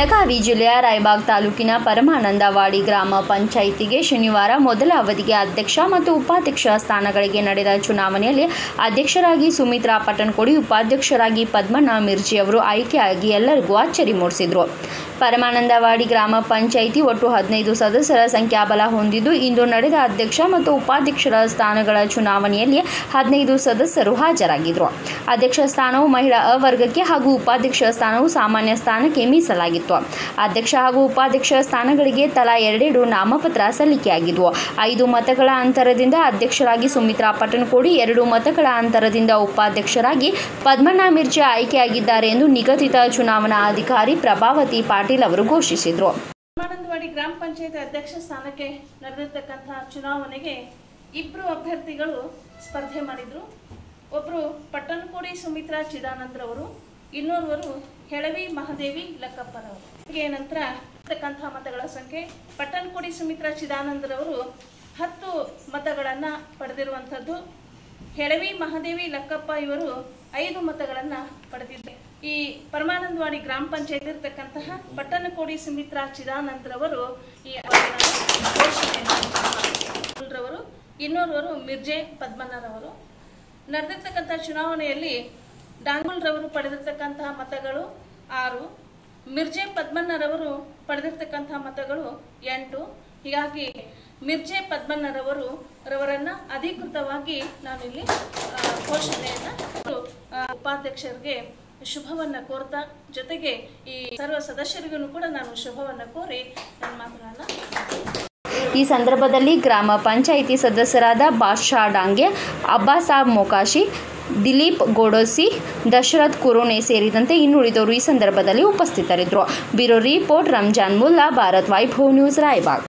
ಬೆಳಗಾವಿ ಜಿಲ್ಲೆಯ ರಾಯಬಾಗ್ ತಾಲೂಕಿನ ಪರಮಾನಂದವಾಡಿ ಗ್ರಾಮ ಪಂಚಾಯಿತಿಗೆ ಶನಿವಾರ ಮೊದಲ ಅವಧಿಗೆ ಅಧ್ಯಕ್ಷ ಮತ್ತು ಉಪಾಧ್ಯಕ್ಷ ಸ್ಥಾನಗಳಿಗೆ ನಡೆದ ಚುನಾವಣೆಯಲ್ಲಿ ಅಧ್ಯಕ್ಷರಾಗಿ ಸುಮಿತ್ರಾ ಪಟ್ಟಣಕೋಡಿ, ಉಪಾಧ್ಯಕ್ಷರಾಗಿ ಪದ್ಮಣ್ಣ ಮಿರ್ಜಿ ಅವರು ಆಯ್ಕೆಯಾಗಿ ಎಲ್ಲರಿಗೂ ಅಚ್ಚರಿ ಮೂಡಿಸಿದರು. ಪರಮಾನಂದವಾಡಿ ಗ್ರಾಮ ಪಂಚಾಯಿತಿ ಒಟ್ಟು 15 ಸದಸ್ಯರ ಸಂಖ್ಯಾಬಲ ಹೊಂದಿದ್ದು, ಇಂದು ನಡೆದ ಅಧ್ಯಕ್ಷ ಮತ್ತು ಉಪಾಧ್ಯಕ್ಷರ ಸ್ಥಾನಗಳ ಚುನಾವಣೆಯಲ್ಲಿ 15 ಸದಸ್ಯರು ಹಾಜರಾಗಿದ್ದರು. ಅಧ್ಯಕ್ಷ ಸ್ಥಾನವು ಮಹಿಳಾ ಅ ವರ್ಗಕ್ಕೆ ಹಾಗೂ ಉಪಾಧ್ಯಕ್ಷ ಸ್ಥಾನವು ಸಾಮಾನ್ಯ ಸ್ಥಾನಕ್ಕೆ ಮೀಸಲಾಗಿತ್ತು. ಅಧ್ಯಕ್ಷ ಹಾಗೂ ಉಪಾಧ್ಯಕ್ಷ ಸ್ಥಾನಗಳಿಗೆ ತಲಾ 2 ನಾಮಪತ್ರ ಸಲ್ಲಿಕೆಯಾಗಿದ್ವು. 5 ಮತಗಳ ಅಂತರದಿಂದ ಅಧ್ಯಕ್ಷರಾಗಿ ಸುಮಿತ್ರಾ ಪಟ್ಟಣಕೋಡಿ, 2 ಮತಗಳ ಅಂತರದಿಂದ ಉಪಾಧ್ಯಕ್ಷರಾಗಿ ಪದ್ಮಣ್ಣ ಮಿರ್ಜಿ ಆಯ್ಕೆಯಾಗಿದ್ದಾರೆ ಎಂದು ನಿಗದಿತ ಚುನಾವಣಾ ಅಧಿಕಾರಿ ಪ್ರಭಾವತಿ ಪಾಟೀಲ್ ಅವರು ಘೋಷಿಸಿದರು. ಪರಮಾನಂದವಾಡಿ ಗ್ರಾಮ ಪಂಚಾಯತ್ ಅಧ್ಯಕ್ಷ ಸ್ಥಾನಕ್ಕೆ ನಡೆದಿರತಕ್ಕಂತಹ ಚುನಾವಣೆಗೆ 2 ಅಭ್ಯರ್ಥಿಗಳು ಸ್ಪರ್ಧೆ ಮಾಡಿದ್ರು. ಒಬ್ಬರು ಪಟ್ಟಣಕೋಡಿ ಸುಮಿತ್ರಾ ಚಿದಾನಂದ್ರವರು, ಇನ್ನೋರ್ವರು ಹೆಳವಿ ಮಹಾದೇವಿ ಲಕ್ಕಪ್ಪರವರು. ನಂತರ ಇರತಕ್ಕಂತಹ ಮತಗಳ ಸಂಖ್ಯೆ ಪಟ್ಟಣಕೋಡಿ ಸುಮಿತ್ರಾ ಚಿದಾನಂದ್ರವರು 10 ಮತಗಳನ್ನು ಪಡೆದಿರುವಂಥದ್ದು. ಹೆಳವಿ ಮಹಾದೇವಿ ಲಕ್ಕಪ್ಪ ಇವರು 5 ಮತಗಳನ್ನು ಪಡೆದಿದ್ದಾರೆ. ಈ ಪರಮಾನಂದವಾಡಿ ಗ್ರಾಮ ಪಂಚಾಯತ್ ಇರತಕ್ಕಂತಹ ಪಟ್ಟಣಕೋಡಿ ಸುಮಿತ್ರಾ ಚಿದಾನಂದ್ರವರು ಈ ಘೋಷಣೆಯನ್ನು, ಇನ್ನೋರ್ವರು ಮಿರ್ಜೆ ಪದ್ಮಣ್ಣರವರು. ನಡೆದಿರ್ತಕ್ಕಂಥ ಚುನಾವಣೆಯಲ್ಲಿ ಡಾಂಗುಲ್ರವರು ಪಡೆದಿರ್ತಕ್ಕಂತಹ ಮತಗಳು 6, ಮಿರ್ಜೆ ಪದ್ಮಣ್ಣರವರು ಪಡೆದಿರ್ತಕ್ಕಂತಹ ಮತಗಳು 8. ಹೀಗಾಗಿ ಮಿರ್ಜೆ ಪದ್ಮಣ್ಣರವರನ್ನ ಅಧಿಕೃತವಾಗಿ ನಾನಿಲ್ಲಿ ಘೋಷಣೆಯನ್ನು ಉಪಾಧ್ಯಕ್ಷರಿಗೆ ಶುಭವನ್ನ ಕೋರ್ತಾ, ಜೊತೆಗೆ ಈ ಸರ್ವ ಸದಸ್ಯರಿಗೂ ಕೂಡ ನಾನು ಶುಭವನ್ನ ಕೋರಿ ನನ್ನ ಮಾತುಗಳನ್ನು. ಈ ಸಂದರ್ಭದಲ್ಲಿ ಗ್ರಾಮ ಪಂಚಾಯಿತಿ ಸದಸ್ಯರಾದ ಬಾದ್ಶಾ ಡಾಂಗೆ, ಅಬ್ಬಾಸಾಬ್ ಮೊಕಾಶಿ, ದಿಲೀಪ್ ಗೋಡೋಸಿ, ದಶರಥ್ ಕುರೋನೆ ಸೇರಿದಂತೆ ಇನ್ನುಳಿದವರು ಈ ಸಂದರ್ಭದಲ್ಲಿ ಉಪಸ್ಥಿತರಿದ್ದರು. Bureau report Ramzan Mulla, Bharat Vaibhav news, Raibag.